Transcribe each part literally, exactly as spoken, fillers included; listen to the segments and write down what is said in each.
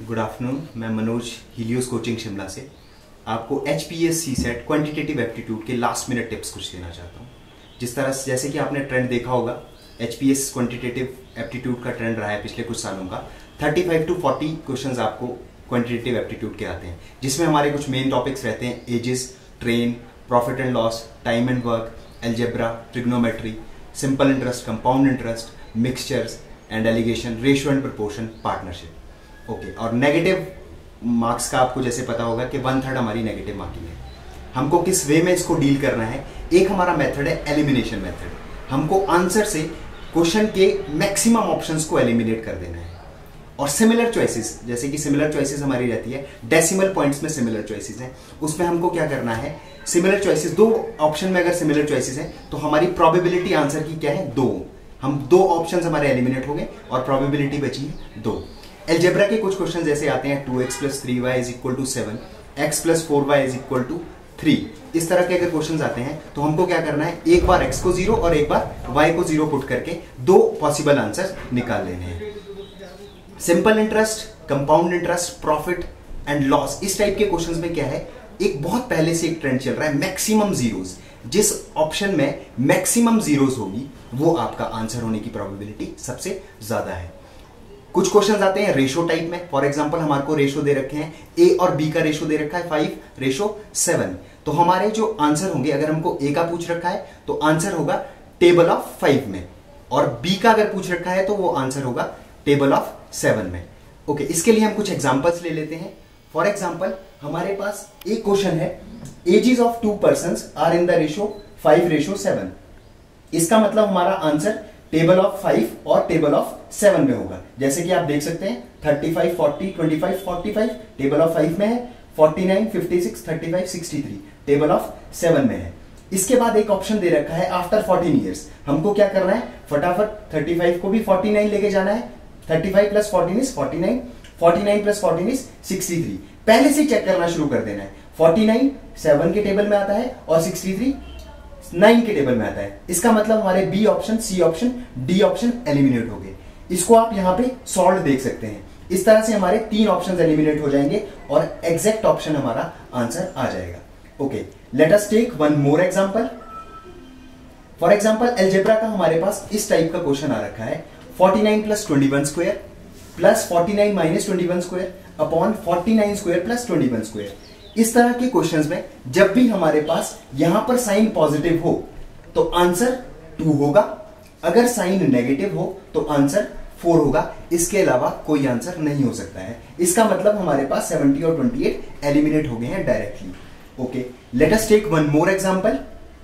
Good afternoon. मैं Manoj Helios coaching Shimla से आपको H P S C set quantitative aptitude के लास्ट मिनट टिप्स कुछ देना चाहता हूँ। जिस तरह से जैसे कि आपने ट्रेंड देखा होगा, H P S quantitative aptitude का ट्रेंड रहा है पिछले कुछ सालों का। पैंतीस टू चालीस क्वेश्चंस आपको क्वांटिटेटिव एप्टीट्यूड के आते हैं, जिसमें हमारे कुछ मेन टॉपिक्स रहते हैं: ages, train, profit and loss, time and work, algebra, trigonometry, simple interest, compound interest, mixtures and alligation, ratio and proportion, partnership. Okay, और नेगेटिव मार्क्स का आपको जैसे पता होगा कि वन थर्ड हमारी नेगेटिव मार्किंग है। हमको किस वे में इसको डील करना है? एक हमारा मेथड है एलिमिनेशन मेथड। हमको आंसर से क्वेश्चन के मैक्सिमम ऑप्शंस को एलिमिनेट कर देना है। और सिमिलर चॉइसेस, जैसे कि सिमिलर चॉइसेस हमारी रहती है डेसिमल पॉइंट्स में सिमिलर चॉइसेस हैं, उसमें हमको क्या करना है? सिमिलर चॉइसेस, दो ऑप्शन में अगर सिमिलर चॉइसेस हैं तो हमारी प्रोबेबिलिटी आंसर की क्या है? दो। हम दो ऑप्शंस हमारे एलिमिनेट हो गए और प्रोबेबिलिटी बची है दो। एल्जेब्रा के कुछ क्वेश्चन जैसे आते हैं two x plus three y is equal to seven, x plus four y is equal to three. इस तरह के अगर क्वेश्चन आते हैं तो हमको क्या करना है? एक बार x को जीरो और एक बार y को जीरो पुट करके दो पॉसिबल आंसर निकाल लेने हैं। Simple interest, compound interest, profit and loss, इस टाइप के क्वेश्चंस में क्या है? एक बहुत पहले से एक ट्रेंड चल रहा है मैक्सिमम जीरोस। जिस ऑप्शन में मैक्सिमम जीरोस होगी वो आपका आंसर होने की प्रोबेबिलिटी सबसे ज्यादा है। कुछ क्वेश्चंस आते हैं रेशो टाइप में। फॉर एग्जांपल हमारे को रेशो दे रखे हैं, ए और बी का रेशो दे रखा है फाइव रेशो सेवन। तो हमारे जो आंसर होंगे, अगर हमको ए का पूछ रखा है तो आंसर होगा टेबल ऑफ फाइव में, और बी का अगर पूछ रखा है तो वो आंसर होगा टेबल ऑफ सेवन में। ओके, इसके लिए हम कुछ एग्जांपल्स ले लेते हैं। फॉर एग्जांपल हमारे पास एक क्वेश्चन है, ages of two persons are in the ratio five ratio seven. इसका मतलब हमारा आंसर टेबल ऑफ फाइव और टेबल ऑफ सेवन में होगा। जैसे कि आप देख सकते हैं thirty five, forty, twenty five, forty five table of five में है, forty nine, fifty six, thirty five, sixty three table of seven में है। इसके बाद एक ऑप्शन दे रखा है आफ्टर फोर्टीन ईयर्स। हमको क्या करना है? फटाफट थर्टी फाइव को भी फोर्टी नाइन लेके जाना है। Thirty five plus fourteen is forty nine, forty nine plus fourteen is sixty three. पहले से चेक करना शुरू कर देना है। फोर्टी नाइन सेवन के टेबल में आता है और सिक्सटी थ्री नाइन के टेबल में आता है। इसका मतलब हमारे B option, C option, D option eliminate हो गए। इसको आप यहां पे सॉल्व देख सकते हैं। इस तरह से हमारे तीन ऑप्शंस एलिमिनेट हो जाएंगे और एग्जैक्ट ऑप्शन हमारा आंसर आ जाएगा। Okay, let us take one more example. For example algebra का हमारे पास इस टाइप का क्वेश्चन आ रखा है, forty nine plus twenty one square plus forty nine minus twenty one square upon forty nine square plus twenty one square. इस तरह के क्वेश्चंस में जब भी हमारे पास यहां पर साइन पॉजिटिव हो तो आंसर टू होगा, अगर साइन नेगेटिव हो तो आंसर फोर होगा। इसके अलावा कोई आंसर नहीं हो सकता है। इसका मतलब हमारे पास सेवेंटी और ट्वेंटी एट एलिमिनेट हो गए हैं directly. Okay, let us take one more example.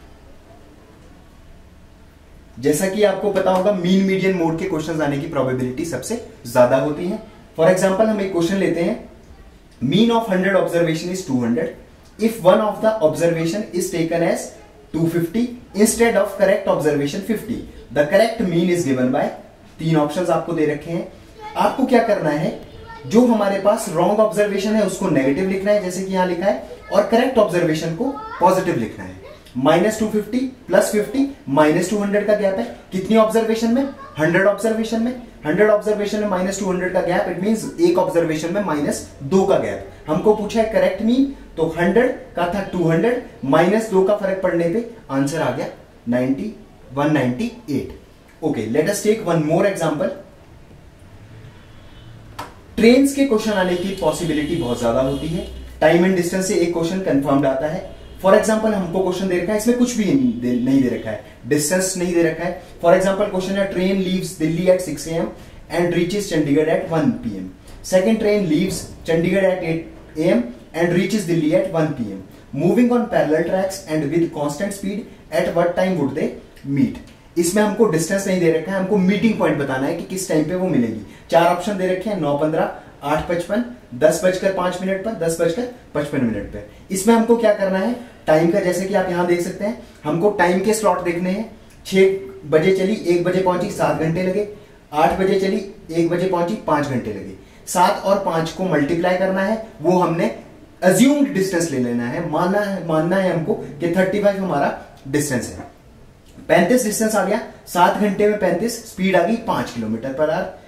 जैसा कि आपको पता होगा मीन मीडियन मोड के क्वेश्चंस आने की प्रोबेबिलिटी सबसे ज्यादा होती है। फॉर एग्जांपल हम एक क्वेश्चन लेते हैं, mean of one hundred observation is two hundred. If one of the observation is taken as two hundred fifty instead of correct observation fifty, the correct mean is given by, तीन options आपको दे रखे हैं। आपको क्या करना है? जो हमारे पास रॉन्ग ऑब्जर्वेशन है उसको नेगेटिव लिखना है जैसे कि यहां लिखा है, और करेक्ट ऑब्जर्वेशन को पॉजिटिव लिखना है। Minus two fifty plus fifty minus two hundred का गैप है। कितनी ऑब्जर्वेशन में? हंड्रेड ऑब्जर्वेशन में। हंड्रेड ऑब्जर्वेशन में माइनस टू हंड्रेड का गैप, इट मींस एक ऑब्जर्वेशन में माइनस दो का गैप। हमको पूछा है करेक्ट मीन, तो हंड्रेड का था टू हंड्रेड, माइनस दो का फर्क पड़ने पे आंसर आ गया ninety, one ninety eight. Okay, let us take one more example. Trains के क्वेश्चन आने की पॉसिबिलिटी बहुत ज्यादा होती है। टाइम एंड डिस्टेंस से एक क्वेश्चन कंफर्म्ड आता है। फॉर एग्जाम्पल हमको क्वेश्चन दे रखा है, इसमें कुछ भी नहीं दे रखा है, डिस्टेंस नहीं दे रखा है। फॉर एग्जाम्पल क्वेश्चन है, train leaves Delhi at six a m and reaches Chandigarh at one p m. Second train leaves Chandigarh at eight a m and reaches Delhi at one p m. Moving on parallel tracks and with constant speed, at what time would they meet. इसमें हमको distance नहीं दे रखा है, हमको meeting point बताना है कि किस टाइम पे वो मिलेगी। चार ऑप्शन दे रखे हैं, नौ पंद्रह, आठ पचपन, दस बजकर पांच मिनट पर, दस बजकर पचपन मिनट पर। इसमें हमको क्या करना है? टाइम का, जैसे कि आप यहां देख सकते हैं, हमको टाइम के स्लॉट देखने हैं। छह बजे चली, एक बजे पहुंची, सात घंटे लगे। आठ बजे चली, एक बजे पहुंची, पांच घंटे लगे। सात और पांच को मल्टीप्लाई करना है, वो हमने अज्यूम्ड डिस्टेंस ले लेना है। मानना है मानना है हमको कि थर्टी फाइव हमारा डिस्टेंस है। पैंतीस डिस्टेंस आ गया, सात घंटे में पैंतीस, स्पीड आ गई पांच किलोमीटर पर आवर।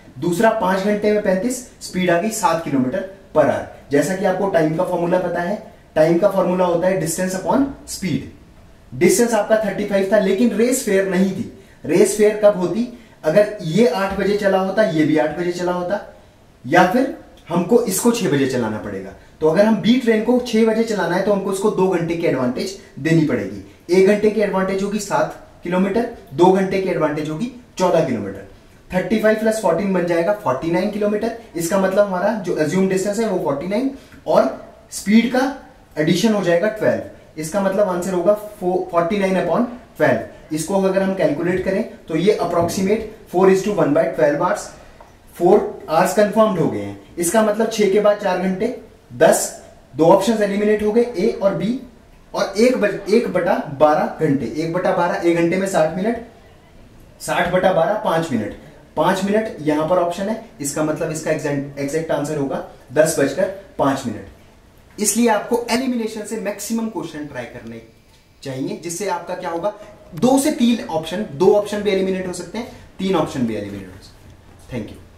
दूसरा पांच घंटे में पैंतीस, स्पीड आ गई सात किलोमीटर पर आवर। जैसा कि आपको टाइम का फॉर्मूला पता है, टाइम का फॉर्मूला होता है डिस्टेंस अपॉन स्पीड। डिस्टेंस आपका पैंतीस था, लेकिन रेस फेयर नहीं थी। रेस फेयर कब होती? अगर ये आठ बजे चला होता, ये भी आठ बजे चला होता, या फिर हमको इसको छह बजे चलाना पड़ेगा। तो अगर हम बी ट्रेन को छह बजे चलाना है तो हमको इसको दो घंटे की एडवांटेज देनी पड़ेगी। एक घंटे की एडवांटेज होगी सात किलोमीटर, दो घंटे की एडवांटेज होगी चौदह किलोमीटर। पैंतीस प्लस चौदह बन जाएगा उनचास किलोमीटर। इसका मतलब हमारा जो अज्यूम डिस्टेंस है वो उनचास और स्पीड का एडिशन हो जाएगा बारह। इसका मतलब आंसर होगा उनचास अपॉन बारह। इसको अगर हम कैलकुलेट करें तो ये approximate four is to one by twelve hours, four hours confirmed हो गए हैं। इसका मतलब छह के बाद चार घंटे, दस, दो ऑप्शन एलिमिनेट हो गए ए और बी, और एक बज, एक बटा बारह घंटे। एक बटा बारह, एक घंटे में साठ मिनट, साठ बटा बारह पांच मिनट, पांच मिनट यहां पर ऑप्शन है। इसका मतलब इसका एग्जैक्ट आंसर होगा दस बजकर पांच मिनट। इसलिए आपको एलिमिनेशन से मैक्सिमम क्वेश्चन ट्राई करने चाहिए, जिससे आपका क्या होगा, दो से तीन ऑप्शन, दो ऑप्शन भी एलिमिनेट हो सकते हैं, तीन ऑप्शन भी एलिमिनेट हो सकते हैं। Thank you.